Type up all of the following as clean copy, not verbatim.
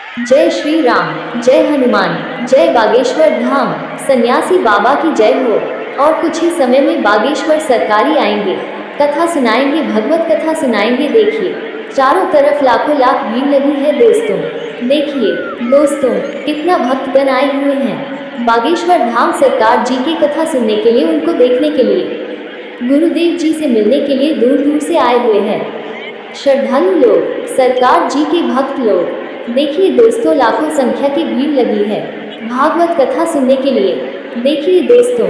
जय श्री राम, जय हनुमान, जय बागेश्वर धाम। सन्यासी बाबा की जय हो। और कुछ ही समय में बागेश्वर सरकारी आएंगे, कथा सुनाएंगे, भगवत कथा सुनाएंगे। देखिए चारों तरफ लाखों लाख भीड़ लगी है दोस्तों। देखिए दोस्तों, कितना भक्तगण आए हुए हैं बागेश्वर धाम सरकार जी की कथा सुनने के लिए, उनको देखने के लिए, गुरुदेव जी से मिलने के लिए दूर दूर से आए हुए हैं श्रद्धालु लोग, सरकार जी के भक्त लोग। देखिए दोस्तों, लाखों संख्या की भीड़ लगी है भागवत कथा सुनने के लिए। देखिए दोस्तों,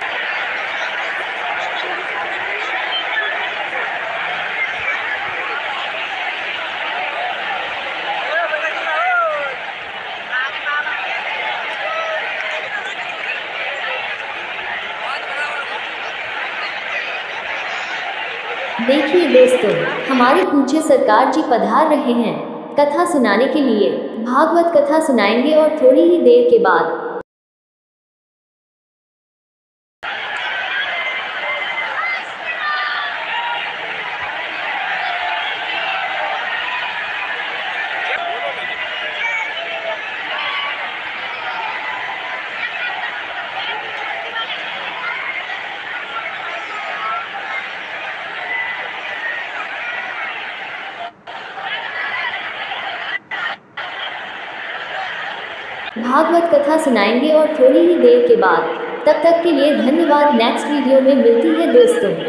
देखिए दोस्तों, हमारे पूज्य सरकार जी पधार रहे हैं कथा सुनाने के लिए। भागवत कथा सुनाएंगे और थोड़ी ही देर के बाद भागवत कथा सुनाएंगे और थोड़ी ही देर के बाद। तब तक के लिए धन्यवाद। नेक्स्ट वीडियो में मिलती है दोस्तों।